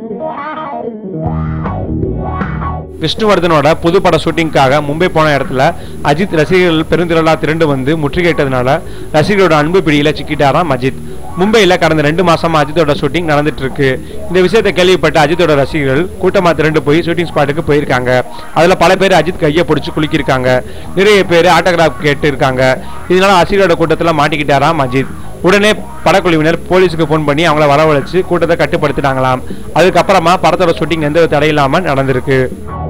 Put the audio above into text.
விஷ்ணுவர்தனோட புது பட ஷூட்டிங்காக மும்பை போன இடத்துல அஜித் ரசிகர்கள் பெருந்திரளா திரண்டு வந்து முற்றுகையிட்டதுனால ரசிகர்களோட அன்பு பிடியில சிக்கிட்டாராம் அஜித். மும்பையில் கடந்த 2 மாசமா அஜித்தோட ஷூட்டிங் நடந்துட்டு இருக்கு. இந்த விஷயத்தை கேள்விப்பட்ட அஜித்தோட ரசிகர்கள் கூட்டமா திரண்டு போய் ஷூட்டிங் ஸ்பாட்டுக்கு போயிருக்காங்க. அதுல பல பேர் அஜித் கையை பிடிச்சி குளிக்கிருக்காங்க. நிறைய பேர் ஆட்டோகிராஃப் கேட்டு இருக்காங்க. இதனால ரசிகரோட கூட்டத்துல மாட்டிக்கிட்டாராம் அஜித். உடனே படக்குழுவினர் போலீஸுக்கு போன் பண்ணி அவங்கள வரவழைச்சு கூட்டத்தை கட்டுப்படுத்தினாங்களாம். அதுக்கப்புறமா படத்தோட ஷூட்டிங் எந்த தடையில்லாம நடந்திருக்கு.